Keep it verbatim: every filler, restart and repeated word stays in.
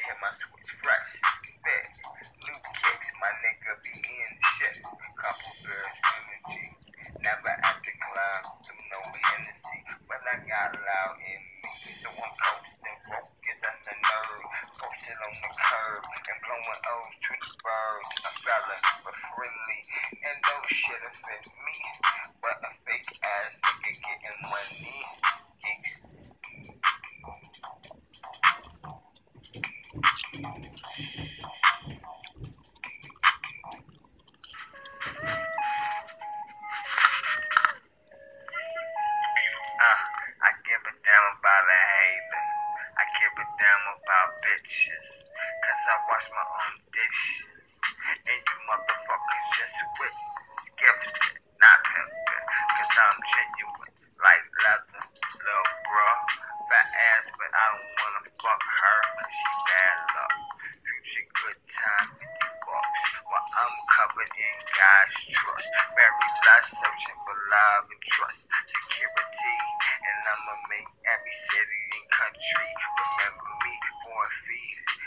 hit my switch fresh, fit, new kicks, my nigga be in shit. Couple girls, energy, never at the club, so no Hennessy, but I got loud in me. So I'm coasting, focus as a nerd, posted on the curb, and blowing O's to the birds. A fella, but friendly, and those shit offend me, but a fake ass nigga getting money. Uh, I give a damn about a hater. I give a damn about bitches. Cause I wash my own dishes. And you motherfuckers just witness. Gifted, not pimping. Cause I'm genuine. Like leather, little bro. Fat ass, but I don't wanna fuck her. Cause she bad luck. Future good time, fifty bucks. While I'm covered in God's trust. Very blessed, searching for love and trust. Security. And I'ma make every city and country remember me for a fee.